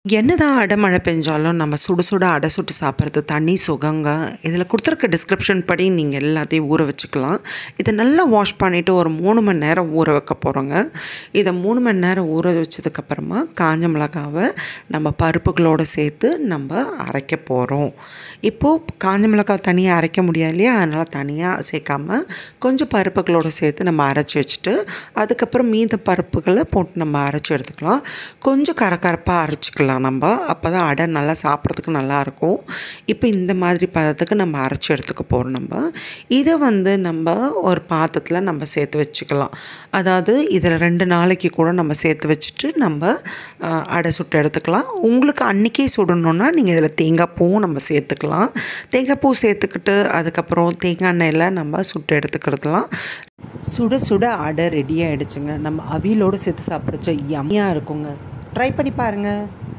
என்னதான் அடை மழை பெஞ்சாலும் நம்ம சுட சுட அடை சுட்டு சாப்பிட்றது தனி சுகங்க. இதில் கொடுத்துருக்க டிஸ்கிரிப்ஷன் படி நீங்கள் எல்லாத்தையும் ஊற வச்சுக்கலாம். இதை நல்லா வாஷ் பண்ணிவிட்டு ஒரு 3 மணி நேரம் ஊற வைக்க போகிறோங்க. இதை 3 மணி நேரம் ஊற வச்சதுக்கப்புறமா காஞ்ச மிளகாவை நம்ம பருப்புகளோடு சேர்த்து நம்ம அரைக்க போகிறோம். இப்போது காஞ்ச மிளகாய் தனியாக அரைக்க முடியாது இல்லையா, அதனால் தனியாக சேர்க்காம கொஞ்சம் பருப்புகளோடு சேர்த்து நம்ம அரைச்சி வச்சுட்டு அதுக்கப்புறம் மீத பருப்புகளை போட்டு நம்ம அரைச்சி எடுத்துக்கலாம். கொஞ்சம் கரகரப்பாக அரைச்சிக்கலாம் நம்ம, அப்போ தான் அடை நல்லா சாப்பிட்றதுக்கு நல்லாயிருக்கும். இப்போ இந்த மாதிரி பதத்துக்கு நம்ம அரைச்சி எடுத்துக்க போகிறோம். இதை நம்ம ஒரு பாத்திரத்தில் நம்ம சேர்த்து வச்சுக்கலாம். அதாவது இதில் 2 நாளைக்கு கூட நம்ம சேர்த்து வச்சுட்டு நம்ம அடை சுட்டு எடுத்துக்கலாம். உங்களுக்கு அன்றைக்கே சுடணுன்னா நீங்கள் இதில் தேங்காய் பூவும் நம்ம சேர்த்துக்கலாம். தேங்காய் பூ சேர்த்துக்கிட்டு அதுக்கப்புறம் தேங்காய் எண்ணெயில் நம்ம சுட்டு எடுத்துக்கிறதுலாம். சுட சுட அடை ரெடி ஆகிடுச்சுங்க. நம்ம அவியலோடு சேர்த்து சாப்பிட்றச்ச யம்மியாக இருக்குங்க. ட்ரை பண்ணி பாருங்கள்.